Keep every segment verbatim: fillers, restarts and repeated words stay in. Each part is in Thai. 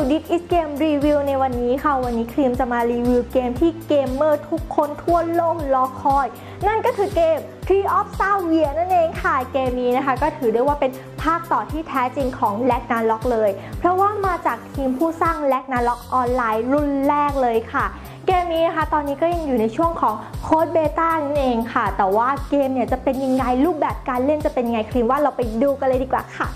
This is Game Review ในวันนี้ค่ะวันนี้ครีมจะมารีวิวเกมที่เกมเมอร์ทุกคนทั่วโลกรอคอยนั่นก็คือเกม Tree of Salvia นั่นเองค่ะเกมนี้นะคะก็ถือได้ว่าเป็นภาคต่อที่แท้จริงของ Ragnarok เลยเพราะว่ามาจากทีมผู้สร้าง Ragnarok ออนไลน์รุ่นแรกเลยค่ะเกมนี้นะคะตอนนี้ก็ยังอยู่ในช่วงของโค้ดเบต้านั่นเองค่ะแต่ว่าเกมเนี่ยจะเป็นยังไงรูปแบบการเล่นจะเป็นยังไงครีมว่าเราไปดูกันเลยดีกว่าค่ะ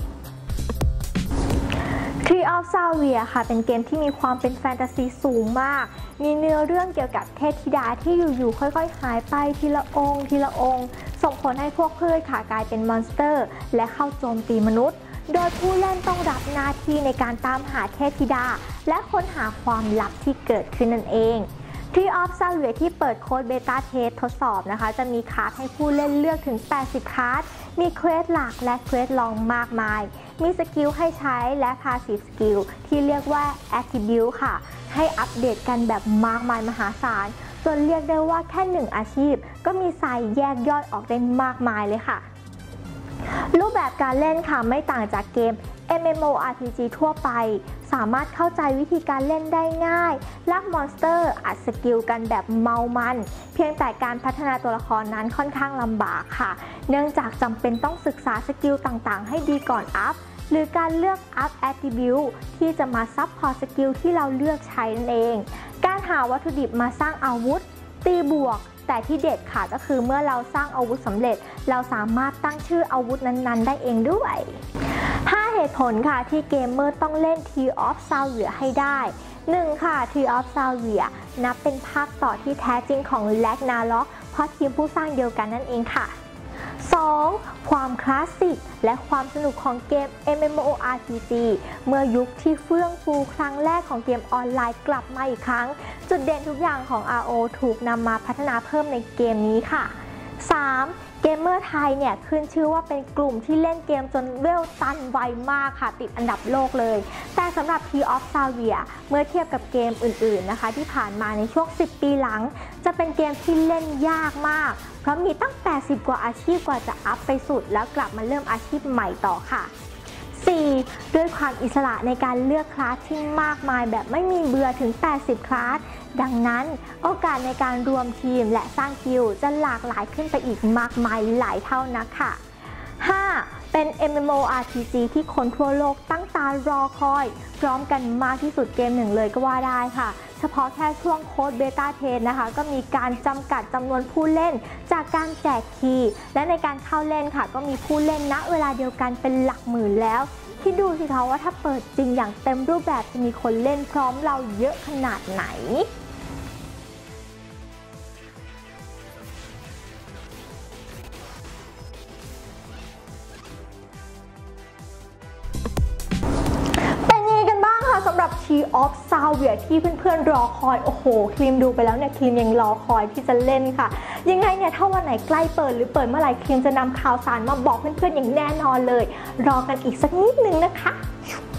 Tree of Salvia ค่ะเป็นเกมที่มีความเป็นแฟนตาซีสูงมากมีเนื้อเรื่องเกี่ยวกับเทพธิดาที่อยู่ๆค่อยๆหายไปทีละองค์ทีละองค์ส่งผลให้พวกพืชค่ะกลายเป็นมอนสเตอร์และเข้าโจมตีมนุษย์โดยผู้เล่นต้องรับหน้าที่ในการตามหาเทพธิดาและค้นหาความลับที่เกิดขึ้นนั่นเอง Tree of Salvia ที่เปิดโค้ดเบต้าเทสทดสอบนะคะจะมีการ์ดให้ผู้เล่นเลือกถึงแปดสิบการ์ดมีเควสหลักและเควสรองมากมายมีสกิลให้ใช้และ Passive Skill ที่เรียกว่า Attribute ค่ะให้อัปเดตกันแบบมากมายมหาศาลจนเรียกได้ว่าแค่หนึ่งอาชีพก็มีสายแยกย่อยออกได้มากมายเลยค่ะรูปแบบการเล่นค่ะไม่ต่างจากเกม เอ็ม เอ็ม โอ อาร์ พี จี ทั่วไปสามารถเข้าใจวิธีการเล่นได้ง่ายลากมอนสเตอร์อัดสกิลกันแบบเมามันเพียงแต่การพัฒนาตัวละครนั้นค่อนข้างลำบากค่ะเนื่องจากจำเป็นต้องศึกษาสกิลต่างๆให้ดีก่อนอัพหรือการเลือกอัพแอตทริบิวต์ที่จะมาซับพอร์ตสกิลที่เราเลือกใช้นั่นเองการหาวัตถุดิบมาสร้างอาวุธตีบวกแต่ที่เด็ดค่ะก็คือเมื่อเราสร้างอาวุธสำเร็จเราสามารถตั้งชื่ออาวุธนั้นๆได้เองด้วยห้าเหตุผลค่ะที่เกมเมอร์ต้องเล่น Tree of Salvia ให้ได้หนึ่งค่ะ Tree of Salvia นับเป็นภาคต่อที่แท้จริงของ Ragnarok เพราะทีมผู้สร้างเดียวกันนั่นเองค่ะสองความคลาสสิกและความสนุกของเกม เอ็ม เอ็ม โอ อาร์ พี จี เมื่อยุคที่เฟื่องฟูครั้งแรกของเกมออนไลน์กลับมาอีกครั้งจุดเด่นทุกอย่างของ อาร์ โอ ถูกนำมาพัฒนาเพิ่มในเกมนี้ค่ะสามเกมเมอร์ไทยเนี่ยขึ้นชื่อว่าเป็นกลุ่มที่เล่นเกมจนเวลตันไวมากค่ะติดอันดับโลกเลยแต่สำหรับ Tree of Salvia เมื่อเทียบกับเกมอื่นๆนะคะที่ผ่านมาในช่วงสิบปีหลังจะเป็นเกมที่เล่นยากมากเพราะมีตั้งแปดสิบกว่าอาชีพกว่าจะอัพไปสุดแล้วกลับมาเริ่มอาชีพใหม่ต่อค่ะสี่ด้วยความอิสระในการเลือกคลาสที่มากมายแบบไม่มีเบื่อถึงแปดสิบคลาสดังนั้นโอกาสในการรวมทีมและสร้างกิลด์จะหลากหลายขึ้นไปอีกมากมายหลายเท่านักค่ะห้าเป็น เอ็ม เอ็ม โอ อาร์ พี จี ที่คนทั่วโลกตั้งตารอคอยพร้อมกันมากที่สุดเกมหนึ่งเลยก็ว่าได้ค่ะเฉพาะแค่ช่วงโค้ดเบต้าเทสนะคะก็มีการจำกัดจำนวนผู้เล่นจากการแจกคีย์และในการเข้าเล่นค่ะก็มีผู้เล่นณเวลาเดียวกันเป็นหลักหมื่นแล้วคิดดูสิคะว่าถ้าเปิดจริงอย่างเต็มรูปแบบจะมีคนเล่นพร้อมเราเยอะขนาดไหนสำหรับ Tree of Salvia ที่เพื่อนๆรอคอยโอ้โหครีมดูไปแล้วเนี่ยครีมยังรอคอยที่จะเล่นค่ะยังไงเนี่ยถ้าวันไหนใกล้เปิดหรือเปิดเมื่อไหร่ครีมจะนำข่าวสารมาบอกเพื่อนๆอย่างแน่นอนเลยรอกันอีกสักนิดนึงนะคะ